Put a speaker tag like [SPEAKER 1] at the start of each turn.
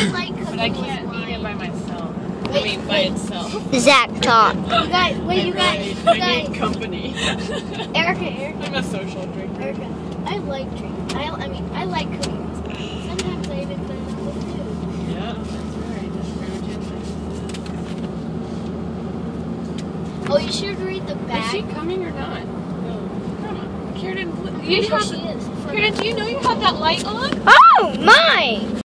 [SPEAKER 1] like cooking.
[SPEAKER 2] But I can't eat it by myself. I mean, by itself.
[SPEAKER 3] Zach, talk.
[SPEAKER 1] You guys, wait, you guys,
[SPEAKER 2] I need company.
[SPEAKER 1] Erica.
[SPEAKER 2] I'm a social drinker.
[SPEAKER 1] Erica, I like drinking. I mean, I like cooking. Sometimes I even put it in the food.
[SPEAKER 2] Yeah, that's right. That's very gently.
[SPEAKER 1] Oh, you should read the
[SPEAKER 2] Is
[SPEAKER 1] back.
[SPEAKER 2] she coming or not? No. Come on. Kieran,
[SPEAKER 1] Pretty sure she is.
[SPEAKER 2] Kieran, do you know you have that light on?
[SPEAKER 3] Oh, my!